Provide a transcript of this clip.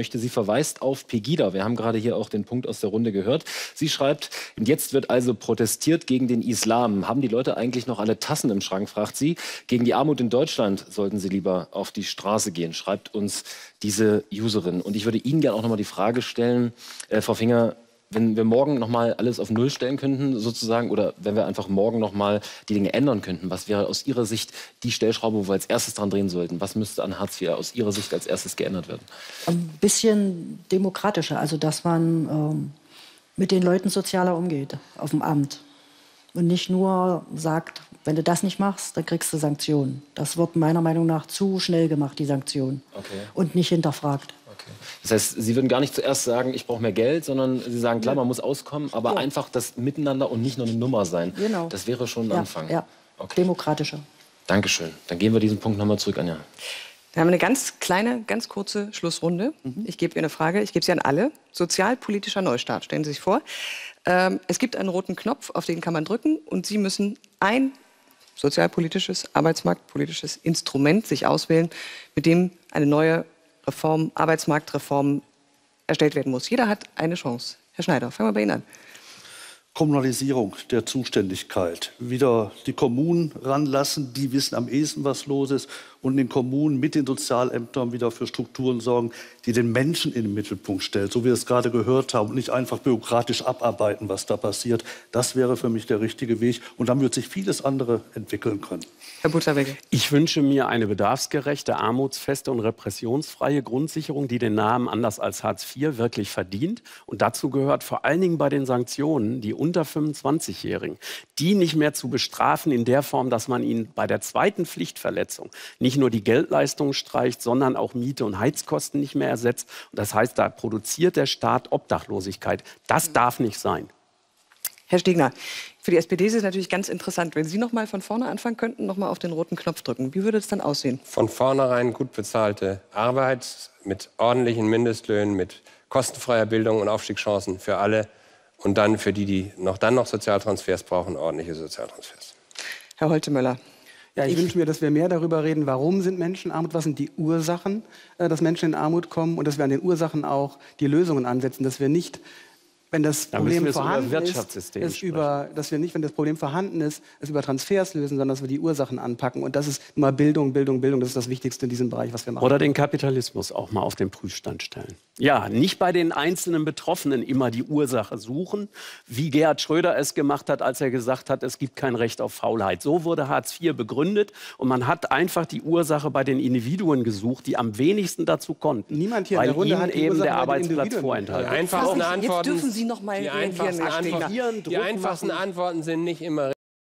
möchte. Sie verweist auf Pegida. Wir haben gerade hier auch den Punkt aus der Runde gehört. Sie schreibt, und jetzt wird also protestiert gegen den Islam. Haben die Leute eigentlich noch alle Tassen im Schrank, fragt sie. Gegen die Armut in Deutschland sollten sie lieber auf die Straße gehen, schreibt uns diese Userin. Und ich würde Ihnen gerne auch noch mal die Frage stellen, Frau Finger, wenn wir morgen noch mal alles auf Null stellen könnten, sozusagen, oder wenn wir einfach morgen noch mal die Dinge ändern könnten, was wäre aus Ihrer Sicht die Stellschraube, wo wir als erstes dran drehen sollten? Was müsste an Hartz IV aus Ihrer Sicht als erstes geändert werden? Ein bisschen demokratischer, also dass man mit den Leuten sozialer umgeht auf dem Amt. Und nicht nur sagt, wenn du das nicht machst, dann kriegst du Sanktionen. Das wird meiner Meinung nach zu schnell gemacht, die Sanktionen. Okay. Und nicht hinterfragt. Okay. Das heißt, Sie würden gar nicht zuerst sagen, ich brauche mehr Geld, sondern Sie sagen, klar, man muss auskommen, aber einfach das Miteinander und nicht nur eine Nummer sein. Genau. Das wäre schon ein Anfang. Ja, okay. Demokratischer. Dankeschön. Dann gehen wir diesen Punkt nochmal zurück, Anja. Wir haben eine ganz kleine, ganz kurze Schlussrunde. Ich gebe Ihnen eine Frage, ich gebe sie an alle. Sozialpolitischer Neustart, stellen Sie sich vor. Es gibt einen roten Knopf, auf den kann man drücken und Sie müssen ein sozialpolitisches, arbeitsmarktpolitisches Instrument sich auswählen, mit dem eine neue Reform, Arbeitsmarktreform erstellt werden muss. Jeder hat eine Chance. Herr Schneider, fangen wir bei Ihnen an. Kommunalisierung der Zuständigkeit. Wieder die Kommunen ranlassen, die wissen am ehesten, was los ist. Und in den Kommunen mit den Sozialämtern wieder für Strukturen sorgen, die den Menschen in den Mittelpunkt stellen. So wie wir es gerade gehört haben. Und nicht einfach bürokratisch abarbeiten, was da passiert. Das wäre für mich der richtige Weg. Und dann wird sich vieles andere entwickeln können. Herr Butterwegge. Ich wünsche mir eine bedarfsgerechte, armutsfeste und repressionsfreie Grundsicherung, die den Namen anders als Hartz IV wirklich verdient. Und dazu gehört vor allen Dingen bei den Sanktionen die unter 25-Jährigen, die nicht mehr zu bestrafen in der Form, dass man ihnen bei der zweiten Pflichtverletzung nicht nur die Geldleistung streicht, sondern auch Miete und Heizkosten nicht mehr ersetzt. Und das heißt, da produziert der Staat Obdachlosigkeit. Das darf nicht sein. Herr Stegner, für die SPD ist es natürlich ganz interessant, wenn Sie noch mal von vorne anfangen könnten, noch mal auf den roten Knopf drücken. Wie würde es dann aussehen? Von vornherein gut bezahlte Arbeit mit ordentlichen Mindestlöhnen, mit kostenfreier Bildung und Aufstiegschancen für alle und dann für die, die dann noch Sozialtransfers brauchen, ordentliche Sozialtransfers. Herr Holtemöller. Ja, ich wünsche mir, dass wir mehr darüber reden, warum sind Menschen arm, was sind die Ursachen, dass Menschen in Armut kommen und dass wir an den Ursachen auch die Lösungen ansetzen, dass wir nicht, wenn das Problem vorhanden ist, dass wir nicht, wenn das Problem vorhanden ist, es über Transfers lösen, sondern dass wir die Ursachen anpacken. Und das ist immer Bildung, Bildung, Bildung. Das ist das Wichtigste in diesem Bereich, was wir machen. Oder den Kapitalismus auch mal auf den Prüfstand stellen. Ja, nicht bei den einzelnen Betroffenen immer die Ursache suchen, wie Gerhard Schröder es gemacht hat, als er gesagt hat, es gibt kein Recht auf Faulheit. So wurde Hartz IV begründet und man hat einfach die Ursache bei den Individuen gesucht, die am wenigsten dazu konnten. Niemand hier in der Runde hat die eben Ursache der Arbeitsplatz vorenthalten. Die einfachsten Antworten, Jetzt dürfen Sie noch mal die einfachsten Antworten sind nicht immer